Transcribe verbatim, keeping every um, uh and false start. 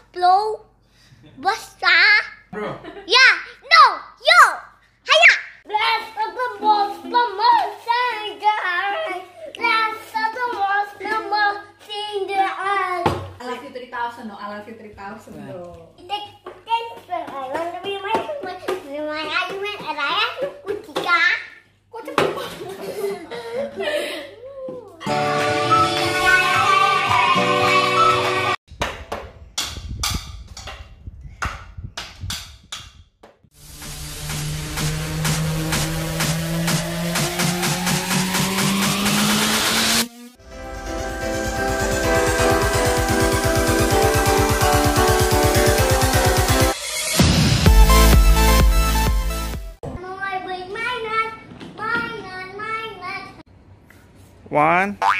blow besar. Bro. Ya, no, yo, haya. Let's the most the most singer. Let's the most the most singer. I love you three thousand, no, I love you three thousand, no. Take ten for I want to be my my my argument and I have to kucika. Kok cepet banget? One.